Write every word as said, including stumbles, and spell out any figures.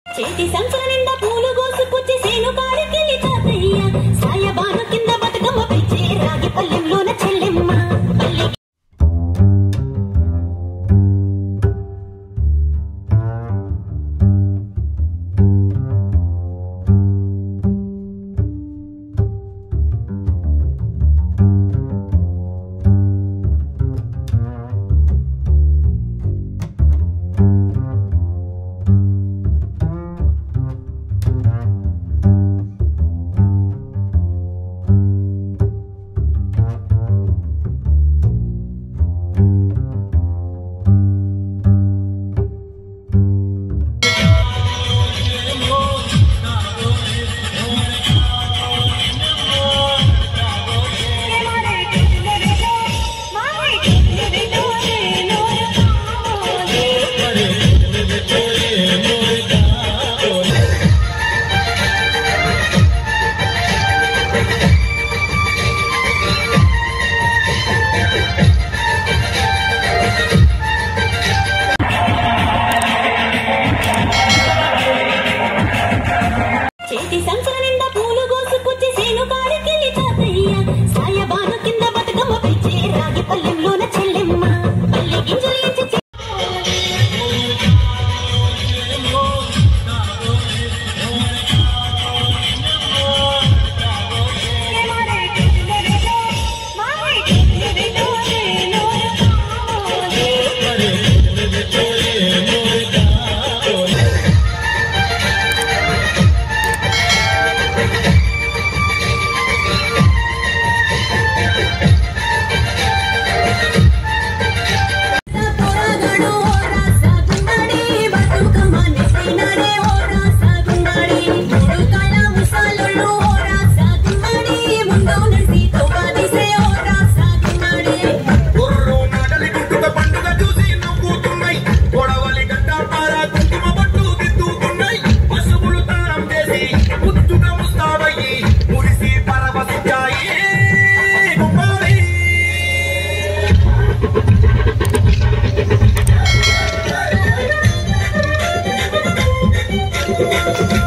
చేతి సంచుల నిండా పూలు గోసుకొచ్చి సేను కాడికెళ్ళి తాతయ్య సాయబాను కింద బతుకమ్మ పిచ్చే రాగి పల్లెంలోన చెల్లెమ్మ చేతి సంచుల నిండా పూలు గోసుకొచ్చి సేను కాడికెళ్ళి తాతయ్య సాయబాను కింద బతుకమ్మ పిచ్చే రాగి పల్లెంలోన చెల్లెమ్మ పల్లె గింజలు ఇచ్చి Thank you.